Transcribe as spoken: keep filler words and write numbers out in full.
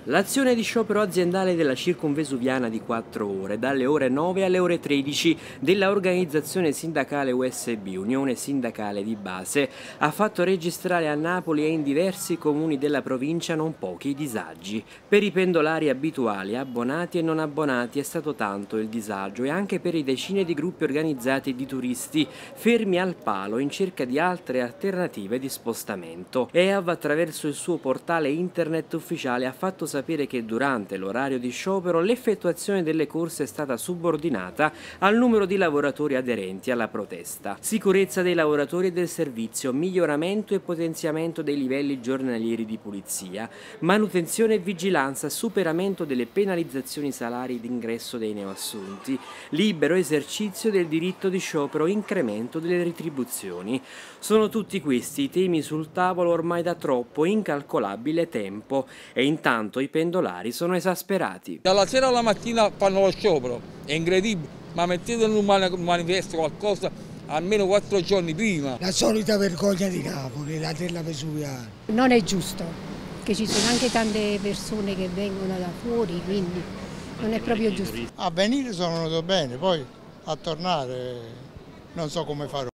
L'azione di sciopero aziendale della circumvesuviana di quattro ore, dalle ore nove alle ore tredici, della organizzazione sindacale U S B, Unione Sindacale di Base, ha fatto registrare a Napoli e in diversi comuni della provincia non pochi disagi. Per i pendolari abituali, abbonati e non abbonati, è stato tanto il disagio e anche per i decine di gruppi organizzati di turisti fermi al palo in cerca di altre alternative di spostamento. E A V attraverso il suo portale internet ufficiale ha fatto sapere che durante l'orario di sciopero l'effettuazione delle corse è stata subordinata al numero di lavoratori aderenti alla protesta. Sicurezza dei lavoratori e del servizio, miglioramento e potenziamento dei livelli giornalieri di pulizia, manutenzione e vigilanza, superamento delle penalizzazioni salari d'ingresso dei neoassunti, libero esercizio del diritto di sciopero, incremento delle retribuzioni. Sono tutti questi i temi sul tavolo ormai da troppo incalcolabile tempo e intanto i pendolari sono esasperati. Dalla sera alla mattina fanno lo sciopero, è incredibile, ma mettete in un manifesto qualcosa almeno quattro giorni prima. La solita vergogna di Napoli, la della Vesuviana. Non è giusto, che ci sono anche tante persone che vengono da fuori, quindi non è proprio giusto. A venire sono venuto bene, poi a tornare non so come farò.